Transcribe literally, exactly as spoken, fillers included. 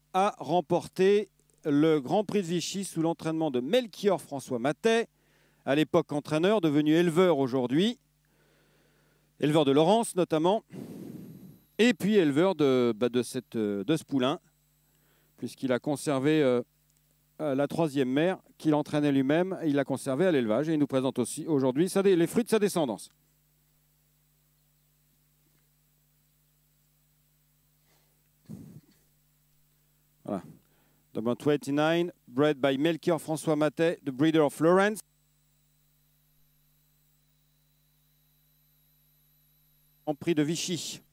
a remporté le Grand Prix de Vichy sous l'entraînement de Melchior François Matet, à l'époque entraîneur, devenu éleveur aujourd'hui, éleveur de Laurence notamment, et puis éleveur de, bah de, cette, de ce poulain, puisqu'il a conservé euh, la troisième mère qu'il entraînait lui-même, il l'a conservée à l'élevage et il nous présente aussi aujourd'hui les fruits de sa descendance. Voilà. Number twenty-nine, bred by Melchior François Matet, the breeder of Florence. En prix de Vichy.